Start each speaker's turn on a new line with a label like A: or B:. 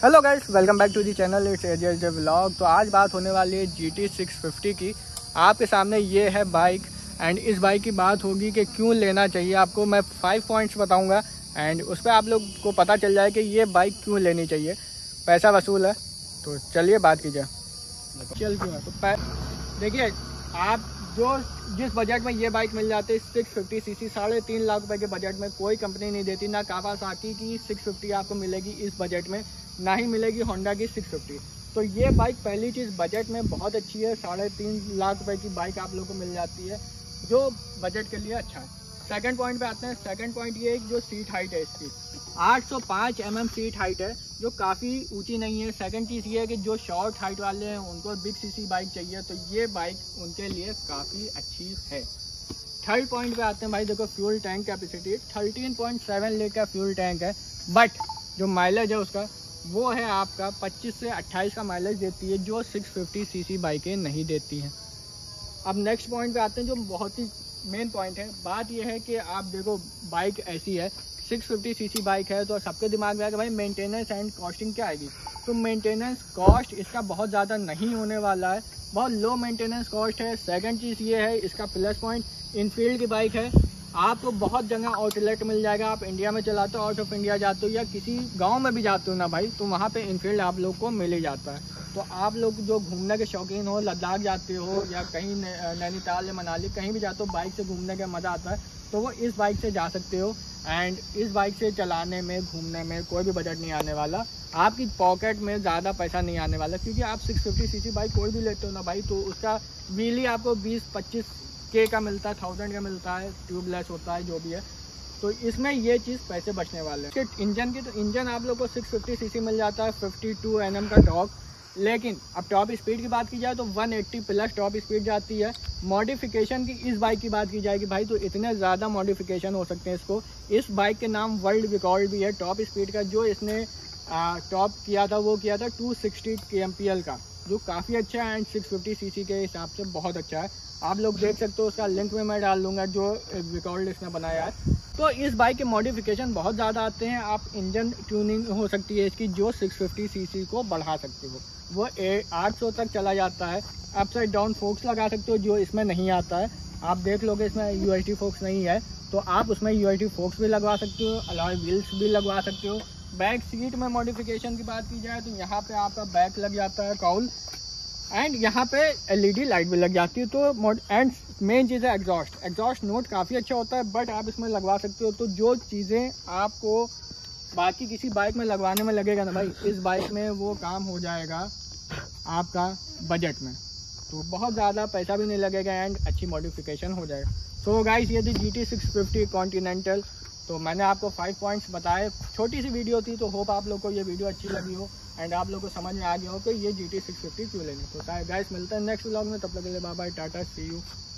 A: Hello guys, welcome back to the channel it's AJ vlog. तो आज बात होने वाली है GT 650 की। आपके सामने ये है बाइक एंड इस बाइक की बात होगी कि क्यों लेना चाहिए आपको। मैं 5 पॉइंट्स बताऊंगा एंड उस पर आप लोग को पता चल जाए कि ये बाइक क्यों लेनी चाहिए। पैसा वसूल है, तो चलिए बात कीजिए। चल क्यों है तो देखिए, आप जिस बजट में ये बाइक मिल जाती है 650 सीसी 3.5 लाख रुपए के बजट में कोई कंपनी नहीं देती। ना कावासाकी की 650 आपको मिलेगी इस बजट में, ना ही मिलेगी होंडा की 650। तो ये बाइक पहली चीज़ बजट में बहुत अच्छी है। 3.5 लाख रुपए की बाइक आप लोगों को मिल जाती है जो बजट के लिए अच्छा है। सेकंड पॉइंट पे आते हैं। सेकंड पॉइंट ये है जो सीट हाइट है इसकी 805 mm सीट हाइट है, जो काफ़ी ऊंची नहीं है। सेकंड चीज़ ये है कि जो शॉर्ट हाइट वाले हैं उनको बिग सीसी बाइक चाहिए, तो ये बाइक उनके लिए काफ़ी अच्छी है। थर्ड पॉइंट पे आते हैं भाई। देखो, फ्यूल टैंक कैपेसिटी 13.7 लीटर का फ्यूल टैंक है, बट जो माइलेज है उसका वो है आपका 25 से 28 का माइलेज देती है, जो 650 सीसी बाइकें नहीं देती हैं। अब नेक्स्ट पॉइंट पे आते हैं जो बहुत ही मेन पॉइंट है। बात यह है कि आप देखो, बाइक ऐसी है 650 सीसी बाइक है, तो सबके दिमाग में आएगा भाई मेंटेनेंस एंड कॉस्टिंग क्या आएगी। तो मेंटेनेंस कॉस्ट इसका बहुत ज़्यादा नहीं होने वाला है, बहुत लो मेंटेनेंस कॉस्ट है। सेकंड चीज़ ये है इसका प्लस पॉइंट, इनफील्ड की बाइक है, आपको बहुत जगह आउटलेट मिल जाएगा। आप इंडिया में चलाते हो, आउट ऑफ इंडिया जाते हो या किसी गांव में भी जाते हो ना भाई, तो वहाँ पे इनफील्ड आप लोग को मिल ही जाता है। तो आप लोग जो घूमने के शौकीन हो, लद्दाख जाते हो या कहीं नैनीताल या मनाली कहीं भी जाते हो, बाइक से घूमने का मज़ा आता है, तो वो इस बाइक से जा सकते हो। एंड इस बाइक से चलाने में, घूमने में कोई भी बजट नहीं आने वाला, आपकी पॉकेट में ज़्यादा पैसा नहीं आने वाला। क्योंकि आप 650 सीसी बाइक कोई भी लेते हो ना भाई, तो उसका व्हीली आपको 20-25 के का मिलता है, 1000 का मिलता है, ट्यूबलेस होता है जो भी है। तो इसमें ये चीज़ पैसे बचने वाले हैं। इंजन की, तो इंजन आप लोग को 650 सीसी मिल जाता है, 52 Nm का टॉर्क। लेकिन अब टॉप स्पीड की बात की जाए तो 180 प्लस टॉप स्पीड जाती है। मॉडिफिकेशन की इस बाइक की बात की जाएगी भाई, तो इतने ज़्यादा मॉडिफिकेशन हो सकते हैं इसको। इस बाइक के नाम वर्ल्ड रिकॉर्ड भी है टॉप स्पीड का। जो इसने टॉप किया था वो किया था 260 kmpl का, जो काफ़ी अच्छा है एंड 650 सीसी के हिसाब से बहुत अच्छा है। आप लोग देख सकते हो, उसका लिंक में मैं डाल दूंगा जो रिकॉर्ड इसने बनाया है। तो इस बाइक के मॉडिफिकेशन बहुत ज़्यादा आते हैं। आप इंजन ट्यूनिंग हो सकती है इसकी, जो 650 सीसी को बढ़ा सकते हो। वो 800 तक चला जाता है। अपसाइड डाउन फोक्स लगा सकते हो, जो इसमें नहीं आता है। आप देख लोगे इसमें UHD फोक्स नहीं है, तो आप उसमें UHD फोक्स भी लगवा सकते हो, अलॉय व्हील्स भी लगवा सकते हो। बैक सीट में मॉडिफिकेशन की बात की जाए तो यहाँ पे आपका बैक लग जाता है काउल, एंड यहाँ पे LED लाइट भी लग जाती है। तो एंड मेन चीज़ है एग्जॉस्ट नोट काफ़ी अच्छा होता है, बट आप इसमें लगवा सकते हो। तो जो चीज़ें आपको बाकी किसी बाइक में लगवाने में लगेगा ना भाई, इस बाइक में वो काम हो जाएगा आपका बजट में। तो बहुत ज़्यादा पैसा भी नहीं लगेगा एंड अच्छी मॉडिफिकेशन हो जाएगा। सो गाइस, ये थी GT 650 कॉन्टिनेंटल। तो मैंने आपको 5 पॉइंट्स बताए, छोटी सी वीडियो थी, तो होप आप लोग को ये वीडियो अच्छी लगी हो एंड आप लोग को समझ में आ गया हो कि ये GT 650 क्यों लेनी। तो गाइस, मिलते हैं नेक्स्ट व्लॉग में, तब तक के लिए bye bye, tata, see you.